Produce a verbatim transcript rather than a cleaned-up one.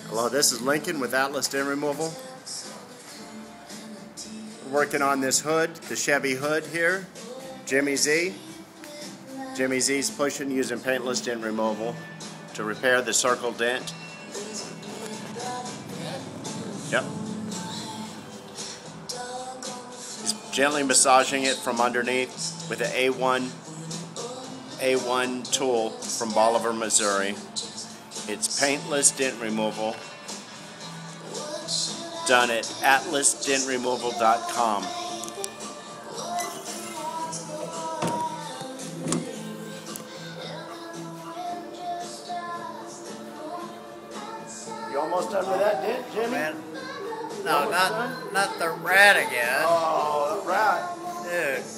Hello, this is Lincoln with RATlas Dent Removal. We're working on this hood, the Chevy hood here, Jimmy Z. Jimmy Z's pushing using paintless dent removal to repair the circle dent. Yep. He's gently massaging it from underneath with an A one A one tool from Bolivar, Missouri. It's paintless dent removal done at atlas dent removal dot com. You almost done with that dent, Jimmy? Man, no, not, not the rat again. Oh, the rat. Dude.